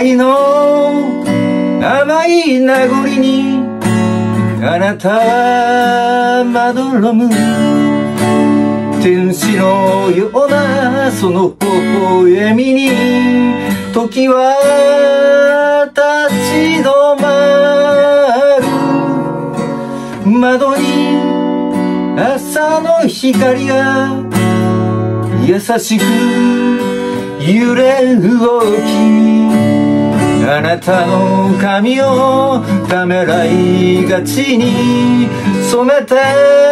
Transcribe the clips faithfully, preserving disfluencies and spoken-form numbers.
愛の甘い名残にあなたはまどろむ。天使のようなその微笑みに時は立ち止まる。窓に朝の光が優しく揺れ動き、あなたの髪をためらいがちに染めて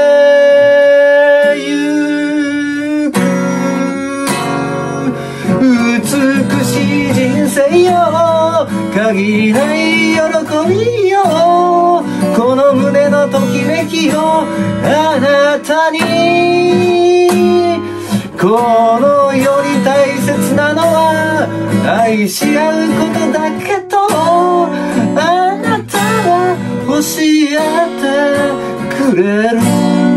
ゆく。美しい人生よ、限りない喜びよ、この胸のときめきよ、あなたに。この世に大切なのは愛し合うことだけど、あなたは欲し合ってくれる。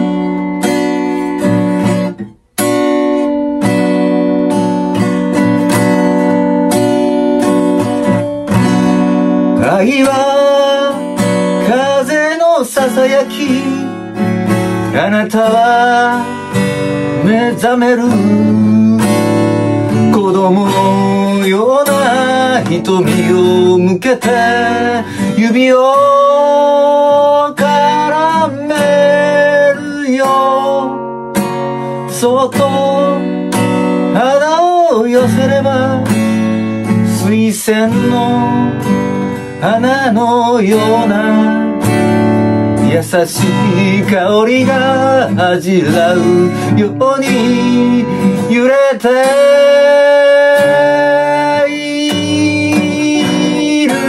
愛は風のささやき、あなたは目覚める。子供のような瞳を向けて指を絡めるよ。そっと肌を寄せれば水仙の花のような優しい香りが恥じらうように揺れている。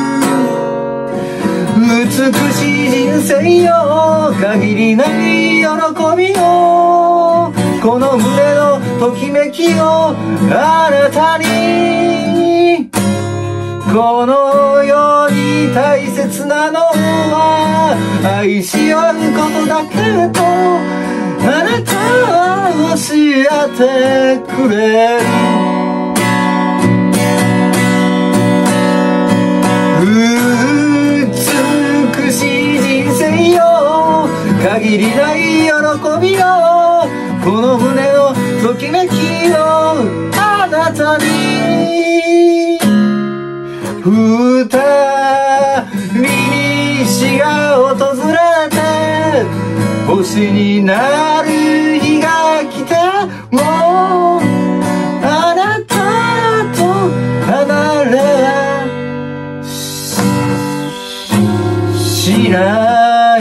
美しい人生よ、限りない喜びよ、この胸のときめきをあなたに。この世に大切なのは愛し合うことだけど、あなたは欲し合ってくれる。美しい人生よ、限りない喜びよ、この胸のときめきをあなたに。二人に死が訪れて星になる日が来てもあなたと離れしない。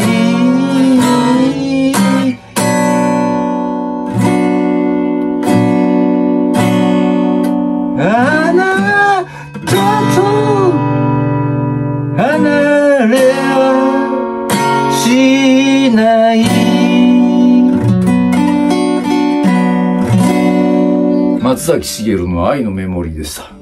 あなたと離れはしない。 松崎しげるの愛のメモリーでした。